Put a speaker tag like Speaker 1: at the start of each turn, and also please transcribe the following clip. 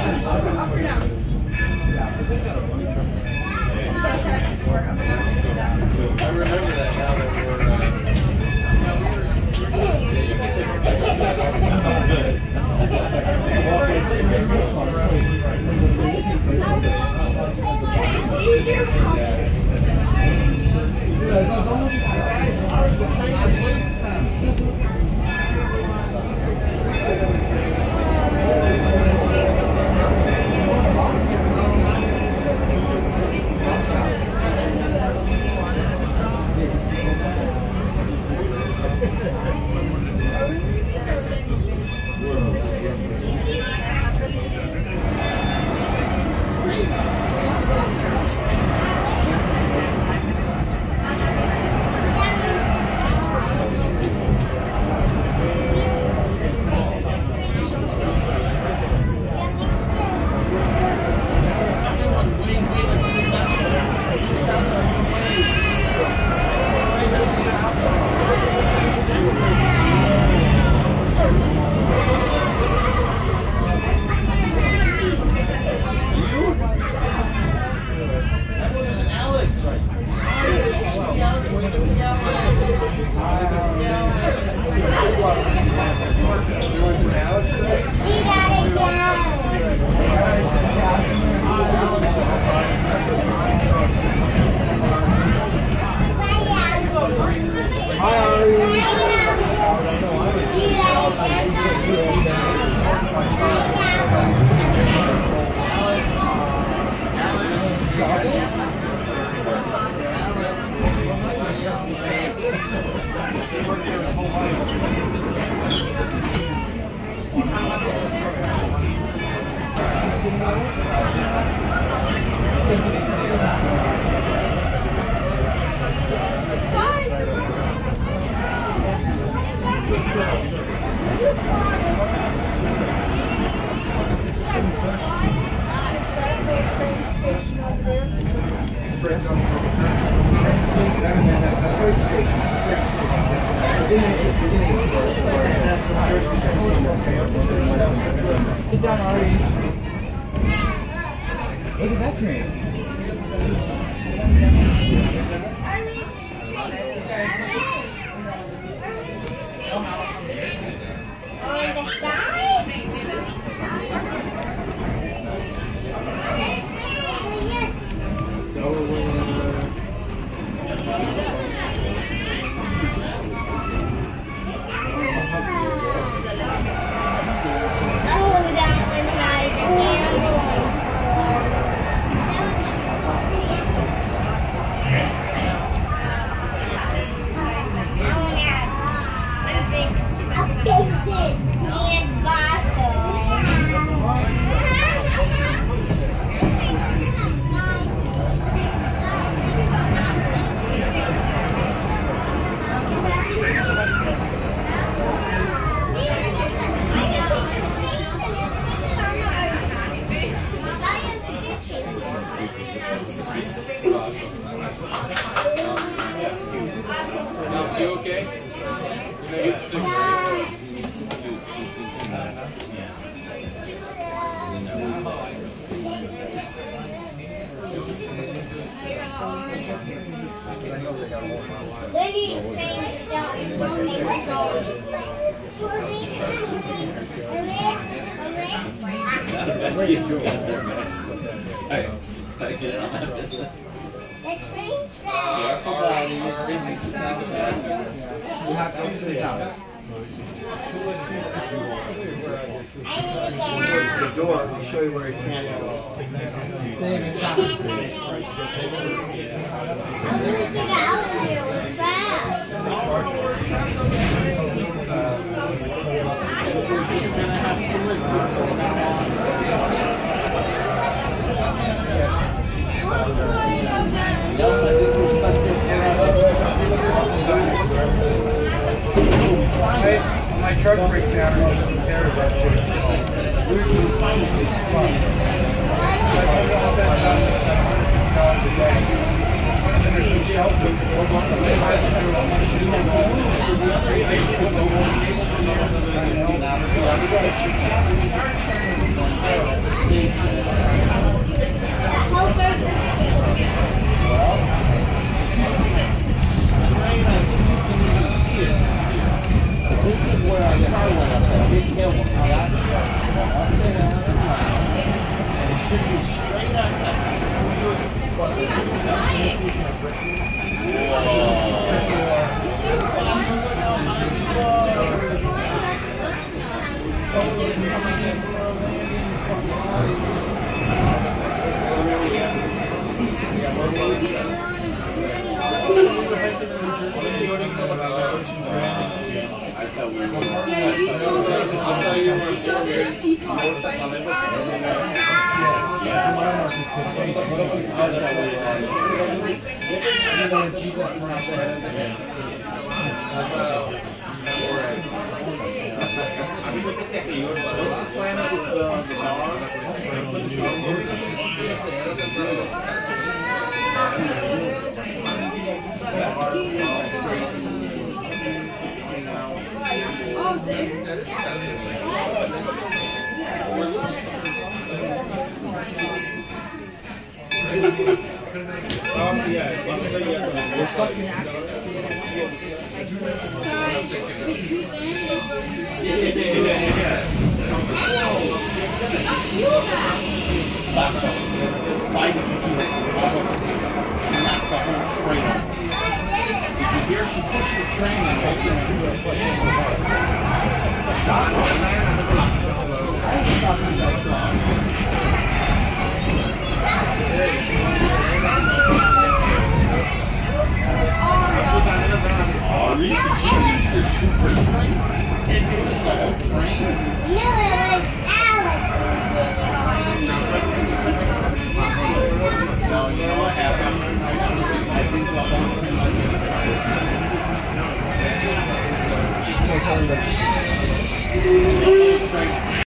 Speaker 1: I remember that now that
Speaker 2: Sit down, Ari. Look at that train.
Speaker 3: On the side?
Speaker 1: You okay? You're gonna get sick, right?
Speaker 3: When these trains stop, the train's ready.
Speaker 2: You have to sit down.
Speaker 3: I need to get
Speaker 4: Towards
Speaker 3: out.
Speaker 4: the door, I'll show you where you can go.
Speaker 3: I need to get out of here. We're trapped.
Speaker 1: We're just gonna have to live here from now on. Nope, I think we're stuck there forever.
Speaker 2: My truck breaks down and needs repairs. That shit. We're going to find this sucks. Like, I'm going to spend about $150 a day. And then there's the shelter.
Speaker 1: We got a
Speaker 4: where our car went up that big hill. Up and down and around. And it should be straight up there.
Speaker 5: Yeah, you saw those people. Oh, there?
Speaker 4: Why did you do it? Knock the whole train over. Did you hear she pushed the train and opened it into a place? Oh, you use your super strength and push the whole train?
Speaker 3: No, it was Alex.
Speaker 4: No, you know what happened? I think the whole train was